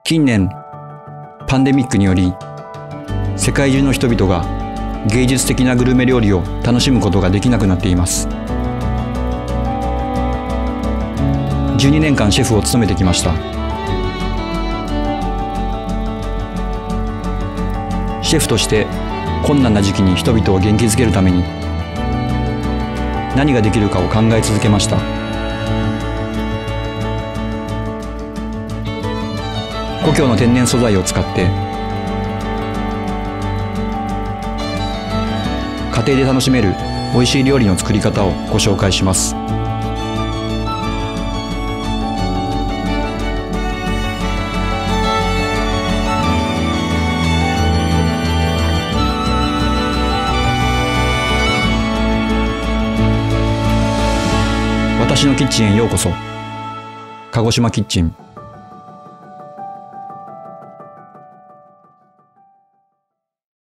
近年、パンデミックにより、世界中の人々が芸術的なグルメ料理を楽しむことができなくなっています。12年間シェフを務めてきました。シェフとして困難な時期に人々を元気づけるために何ができるかを考え続けました。故郷の天然素材を使って家庭で楽しめる美味しい料理の作り方をご紹介します。私のキッチンへようこそ。鹿児島キッチン。